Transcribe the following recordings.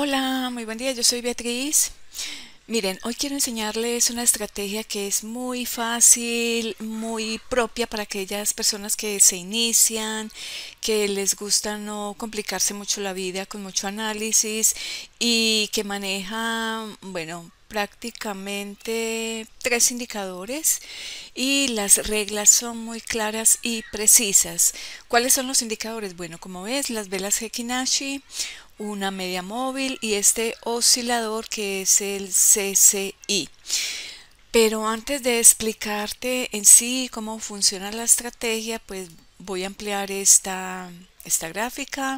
Hola, muy buen día, yo soy Beatriz. Miren, hoy quiero enseñarles una estrategia que es muy fácil, muy propia para aquellas personas que se inician, que les gusta no complicarse mucho la vida con mucho análisis y que maneja, bueno, prácticamente tres indicadores y las reglas son muy claras y precisas. ¿Cuáles son los indicadores? Bueno, como ves, las velas Heikin-Ashi, una media móvil y este oscilador que es el CCI. Pero antes de explicarte en sí cómo funciona la estrategia, pues voy a ampliar esta gráfica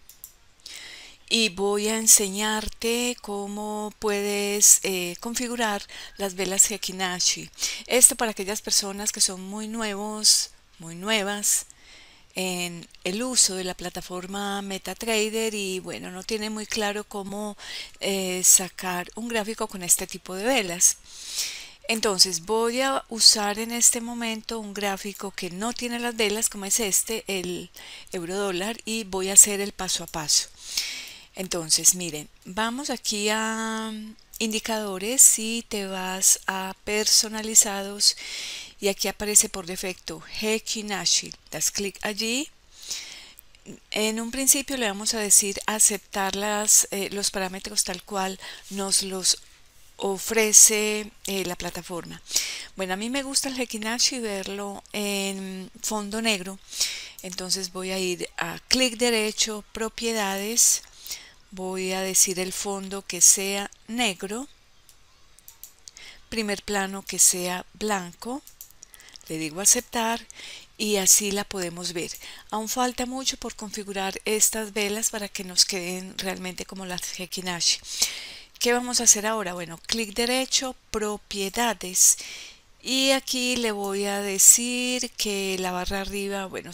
y voy a enseñarte cómo puedes configurar las velas Heikin-Ashi. Esto para aquellas personas que son muy nuevos, muy nuevas en el uso de la plataforma MetaTrader y bueno, no tiene muy claro cómo sacar un gráfico con este tipo de velas. Entonces voy a usar en este momento un gráfico que no tiene las velas como es este, el euro dólar, y voy a hacer el paso a paso. Entonces miren, vamos aquí a indicadores y te vas a personalizados y aquí aparece por defecto Heikin-Ashi. Das clic allí. En un principio le vamos a decir aceptar los parámetros tal cual nos los ofrece la plataforma. Bueno, a mí me gusta el Heikin-Ashi verlo en fondo negro. Entonces voy a ir a clic derecho, propiedades. Voy a decir el fondo que sea negro. Primer plano que sea blanco. Le digo aceptar y así la podemos ver. Aún falta mucho por configurar estas velas para que nos queden realmente como las Heikin-Ashi. ¿Qué vamos a hacer ahora? Bueno, clic derecho, propiedades, y aquí le voy a decir que la barra arriba, bueno,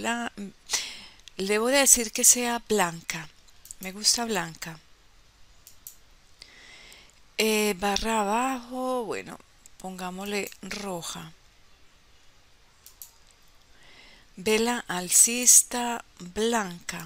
le voy a decir que sea blanca. Me gusta blanca. Barra abajo, bueno, pongámosle roja. Vela alcista blanca.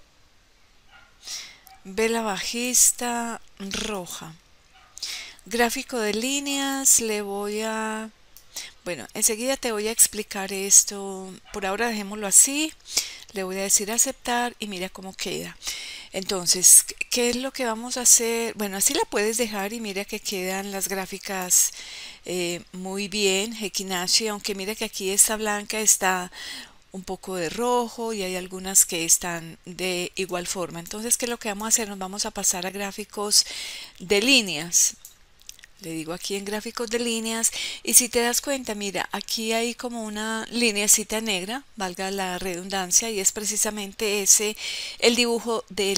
Vela bajista roja. Gráfico de líneas le voy a... Bueno, enseguida te voy a explicar esto. Por ahora dejémoslo así. Le voy a decir aceptar y mira cómo queda. Entonces, ¿qué es lo que vamos a hacer? Bueno, así la puedes dejar y mira que quedan las gráficas muy bien, Heikin-Ashi, aunque mira que aquí esta blanca está un poco de rojo y hay algunas que están de igual forma. Entonces, ¿qué es lo que vamos a hacer? Nos vamos a pasar a gráficos de líneas. Le digo aquí en gráficos de líneas y si te das cuenta, mira, aquí hay como una lineacita negra, valga la redundancia, y es precisamente ese el dibujo de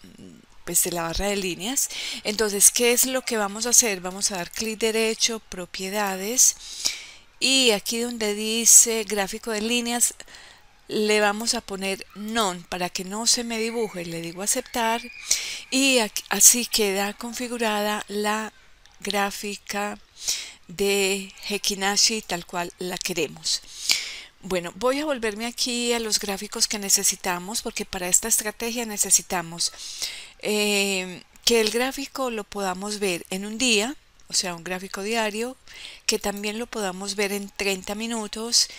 la barra de líneas. Entonces, ¿qué es lo que vamos a hacer? Vamos a dar clic derecho, propiedades, y aquí donde dice gráfico de líneas le vamos a poner none para que no se me dibuje. Le digo aceptar y así queda configurada la gráfica de Heikin-Ashi tal cual la queremos. Bueno, voy a volverme aquí a los gráficos que necesitamos porque para esta estrategia necesitamos que el gráfico lo podamos ver en un día, o sea, un gráfico diario, que también lo podamos ver en 30 minutos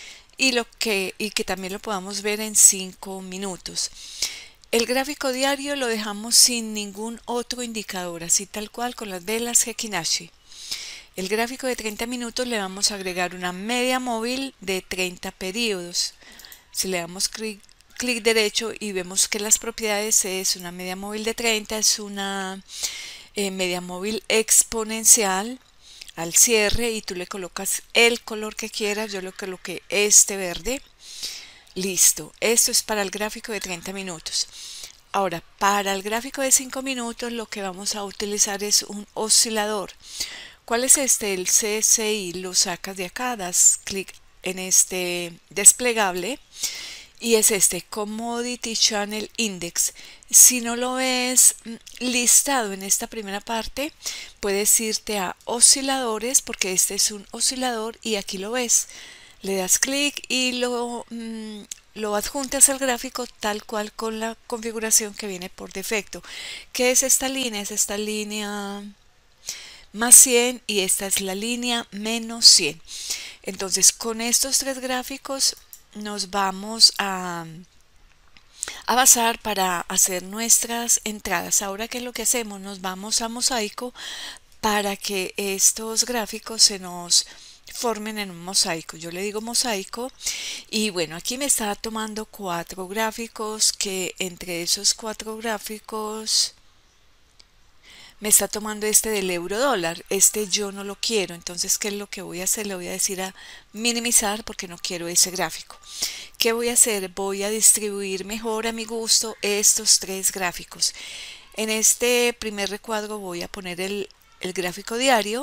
y que también lo podamos ver en 5 minutos. El gráfico diario lo dejamos sin ningún otro indicador, así tal cual con las velas Heikin-Ashi. El gráfico de 30 minutos le vamos a agregar una media móvil de 30 periodos. Si le damos clic derecho y vemos que las propiedades es una media móvil de 30, es una media móvil exponencial al cierre y tú le colocas el color que quieras. Yo le coloqué este verde. Listo, esto es para el gráfico de 30 minutos. Ahora, para el gráfico de 5 minutos lo que vamos a utilizar es un oscilador. ¿Cuál es este? El CCI. Lo sacas de acá, das clic en este desplegable y es este Commodity Channel Index. Si no lo ves listado en esta primera parte, puedes irte a osciladores porque este es un oscilador y aquí lo ves. Le das clic y lo adjuntas al gráfico tal cual con la configuración que viene por defecto. ¿Qué es esta línea? Es esta línea más 100 y esta es la línea menos 100. Entonces con estos tres gráficos nos vamos a basar para hacer nuestras entradas. Ahora, ¿qué es lo que hacemos? Nos vamos a Mosaico para que estos gráficos se nos formen en un mosaico. Yo le digo mosaico y bueno, aquí me está tomando cuatro gráficos, que entre esos cuatro gráficos me está tomando este del euro dólar. Este yo no lo quiero, entonces ¿qué es lo que voy a hacer? Le voy a decir a minimizar porque no quiero ese gráfico. ¿Qué voy a hacer? Voy a distribuir mejor a mi gusto estos tres gráficos. En este primer recuadro voy a poner el gráfico diario.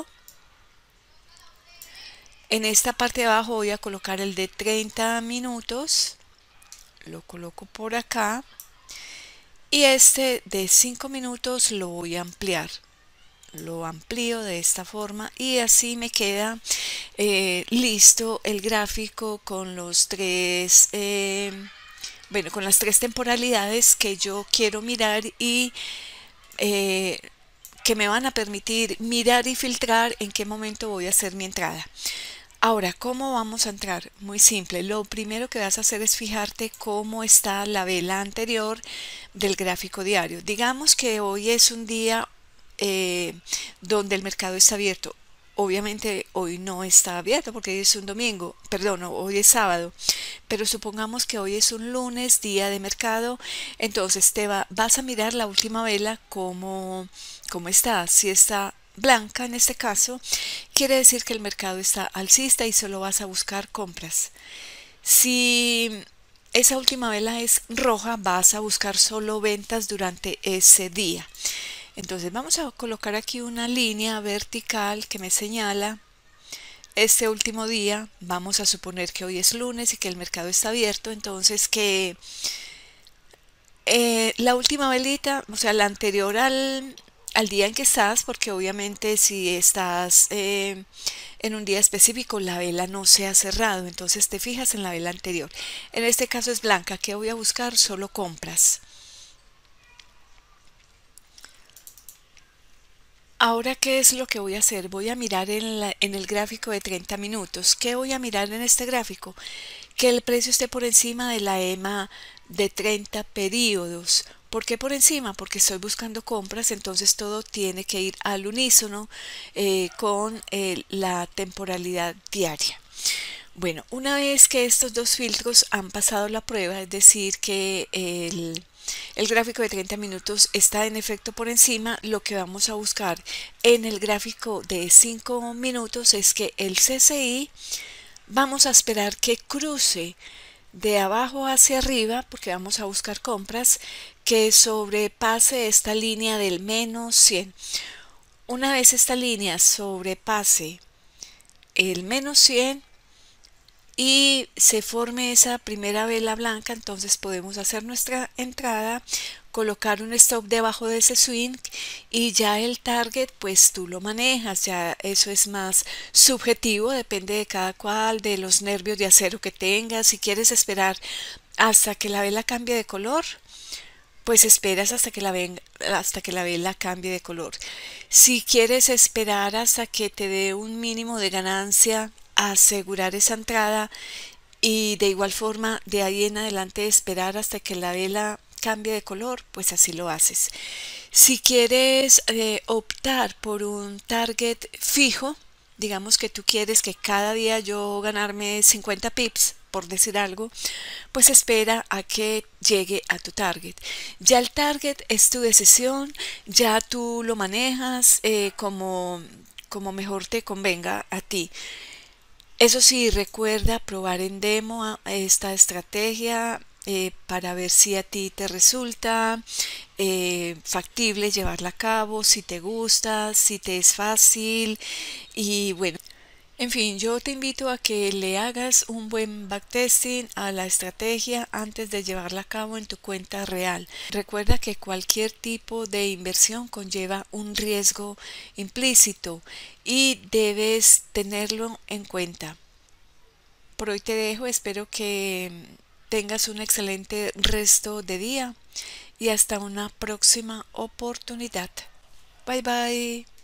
En esta parte de abajo voy a colocar el de 30 minutos. Lo coloco por acá. Y este de 5 minutos lo voy a ampliar. Lo amplío de esta forma y así me queda listo el gráfico con los tres bueno, con las tres temporalidades que yo quiero mirar y que me van a permitir mirar y filtrar en qué momento voy a hacer mi entrada. Ahora, ¿cómo vamos a entrar? Muy simple. Lo primero que vas a hacer es fijarte cómo está la vela anterior del gráfico diario. Digamos que hoy es un día donde el mercado está abierto. Obviamente hoy no está abierto porque hoy es un domingo, perdón, hoy es sábado, pero supongamos que hoy es un lunes, día de mercado, entonces vas a mirar la última vela cómo está. Si está blanca en este caso, quiere decir que el mercado está alcista y solo vas a buscar compras. Si esa última vela es roja, vas a buscar solo ventas durante ese día. Entonces vamos a colocar aquí una línea vertical que me señala este último día. Vamos a suponer que hoy es lunes y que el mercado está abierto, entonces que la última velita, o sea, la anterior al día en que estás, porque obviamente si estás en un día específico la vela no se ha cerrado, entonces te fijas en la vela anterior. En este caso es blanca. ¿Qué voy a buscar? Solo compras. Ahora, ¿qué es lo que voy a hacer? Voy a mirar en el gráfico de 30 minutos. ¿Qué voy a mirar en este gráfico? Que el precio esté por encima de la EMA de 30 periodos. ¿Por qué por encima? Porque estoy buscando compras, entonces todo tiene que ir al unísono con la temporalidad diaria. Bueno, una vez que estos dos filtros han pasado la prueba, es decir, que el gráfico de 30 minutos está en efecto por encima, lo que vamos a buscar en el gráfico de 5 minutos es que el CCI vamos a esperar que cruce de abajo hacia arriba, porque vamos a buscar compras, que sobrepase esta línea del menos 100. Una vez esta línea sobrepase el menos 100 y se forme esa primera vela blanca, entonces podemos hacer nuestra entrada, colocar un stop debajo de ese swing y ya el target pues tú lo manejas. Ya eso es más subjetivo, depende de cada cual, de los nervios de acero que tengas. Si quieres esperar hasta que la vela cambie de color, pues esperas hasta que la vela cambie de color. Si quieres esperar hasta que te dé un mínimo de ganancia, asegurar esa entrada y de igual forma de ahí en adelante esperar hasta que la vela cambie de color, pues así lo haces. Si quieres optar por un target fijo, digamos que tú quieres que cada día yo ganarme 50 pips, por decir algo, pues espera a que llegue a tu target. Ya el target es tu decisión, ya tú lo manejas como mejor te convenga a ti. Eso sí, recuerda probar en demo esta estrategia para ver si a ti te resulta factible llevarla a cabo, si te gusta, si te es fácil y bueno. En fin, yo te invito a que le hagas un buen backtesting a la estrategia antes de llevarla a cabo en tu cuenta real. Recuerda que cualquier tipo de inversión conlleva un riesgo implícito y debes tenerlo en cuenta. Por hoy te dejo, espero que tengas un excelente resto de día y hasta una próxima oportunidad. Bye bye.